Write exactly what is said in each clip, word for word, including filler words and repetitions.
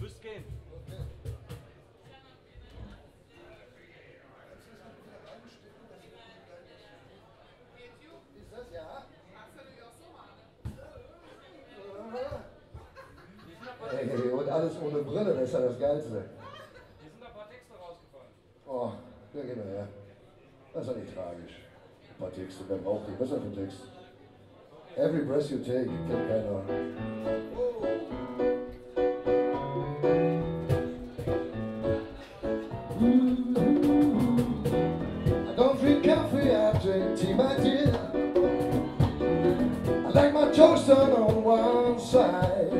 müsst gehen. Okay. Ist das ja? Hey, und alles ohne Brille, das ist ja das Geilste. Hier sind ein paar Texte rausgefallen. Oh, da gehen wir her. Das ist ja nicht tragisch. Ein paar Texte, wer braucht die? Was ist das für ein Text? Every breath you take, kennt keiner. I don't drink coffee, I drink tea, my dear. I like my toast done on one side.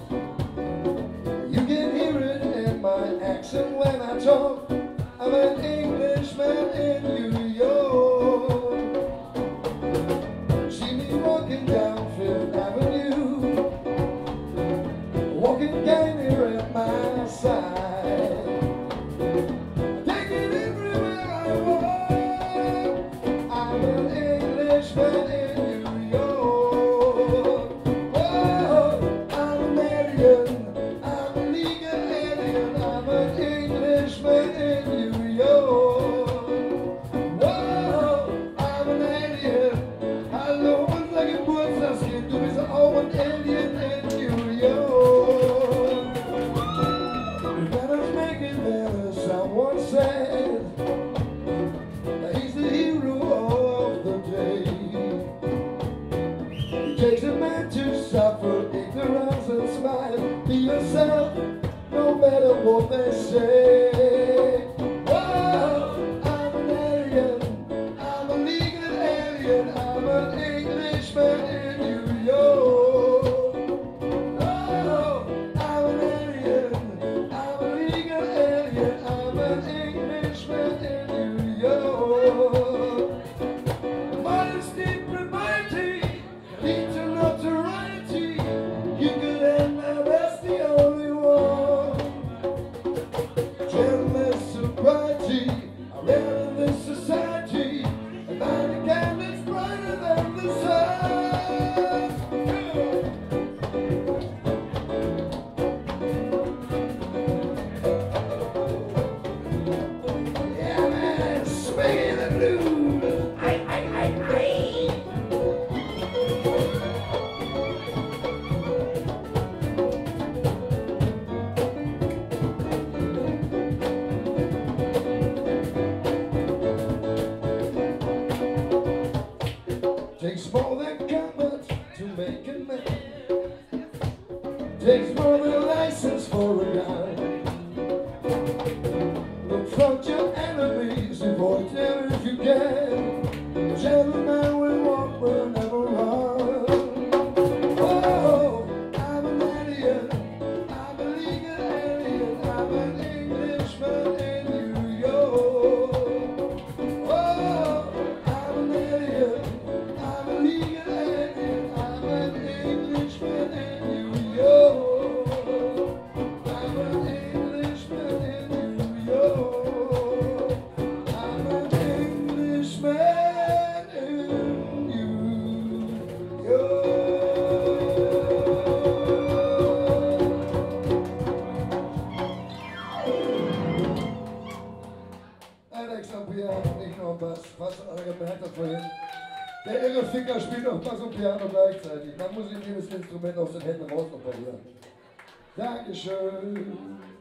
You can hear it in my accent when I talk. I'm an Englishman in New York. See me walking down Fifth Avenue, walking kind here at my side. Take it everywhere I walk. I'm an Englishman in New York. Oh, I'm an alien, I'm a legal alien, I'm an Englishman in New York. Whoa, I'm an alien. Hallo, unser Geburtstagskind, du bist auch ein Alien in New York. Let us make it better, someone said. That he's the hero of the day. It takes a man to suffer ignorance and smile. Be yourself, no matter what they say. Whoa, I'm an alien, I'm a legal alien, I'm an Englishman in New York. Oh, I'm an alien, I'm a legal alien, I'm an Englishman in New York. Modesty, propriety, need to notoriety. You could end now, that's the only one. Gentleness, sobriety, I rare in this society. And mine again is brighter than the sun. Yeah, man, swinging the blues. Aye, aye, aye, aye. Takes more than comfort to make a man. Takes more than a license for a gun. Confront your enemies, avoid them if you can. Gentlemen will walk, will never run. Oh, I'm an alien, I'm a legal alien, I'm an Englishman in New York. Oh, I'm an alien, I'm a legal alien, I'm an Englishman in New York. I'm an Englishman in New York. I'm an Englishman in New York. Alex am Piano, nicht nur am Bass. Was ihr gemerkt habt vorhin. Der irre Ficker spielt auch Bass und Piano gleichzeitig. Man muss sich jedes Instrument aus den Händen raus operieren. Dankeschön.